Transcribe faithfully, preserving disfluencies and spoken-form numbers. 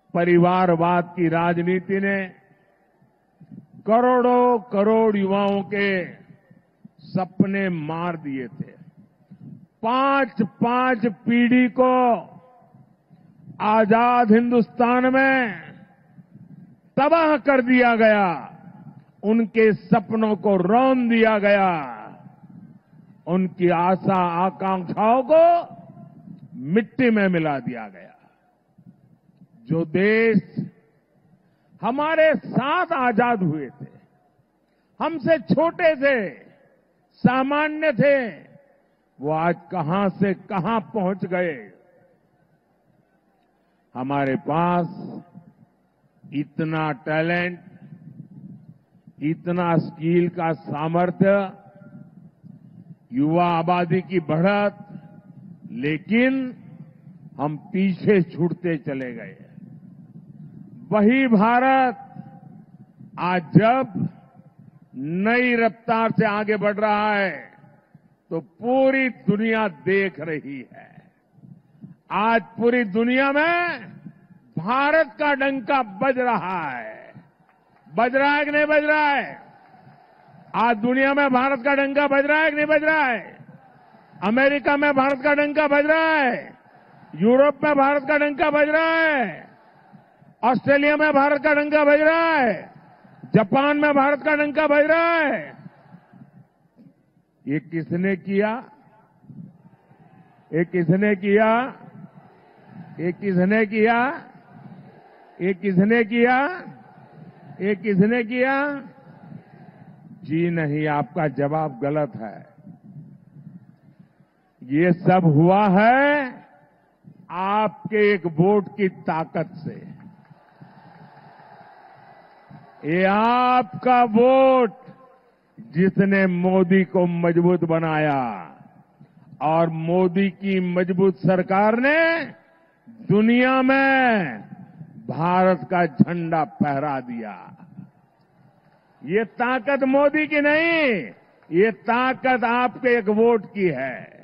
परिवारवाद की राजनीति ने करोड़ों करोड़ युवाओं के सपने मार दिए थे। पांच पांच पीढ़ी को आजाद हिंदुस्तान में तबाह कर दिया गया, उनके सपनों को रौंद दिया गया, उनकी आशा आकांक्षाओं को मिट्टी में मिला दिया गया। जो देश हमारे साथ आजाद हुए थे, हमसे छोटे थे, सामान्य थे, वो आज कहां से कहां पहुंच गए। हमारे पास इतना टैलेंट, इतना स्किल का सामर्थ्य, युवा आबादी की बढ़त, लेकिन हम पीछे छूटते चले गए। वही भारत आज जब नई रफ्तार से आगे बढ़ रहा है तो पूरी दुनिया देख रही है। आज पूरी दुनिया में भारत का डंका बज रहा है। बज रहा है कि नहीं बज रहा है? आज दुनिया में भारत का डंका बज रहा है कि नहीं बज रहा है? अमेरिका में भारत का डंका बज रहा है, यूरोप में भारत का डंका बज रहा है, ऑस्ट्रेलिया में भारत का डंका बज रहा है, जापान में भारत का डंका बज रहा है। ये किसने किया? ये किसने किया? ये किसने किया? ये किसने किया? ये किसने किया? जी नहीं, आपका जवाब गलत है। ये सब हुआ है आपके एक वोट की ताकत से। ये आपका वोट जिसने मोदी को मजबूत बनाया, और मोदी की मजबूत सरकार ने दुनिया में भारत का झंडा फहरा दिया। ये ताकत मोदी की नहीं, ये ताकत आपके एक वोट की है।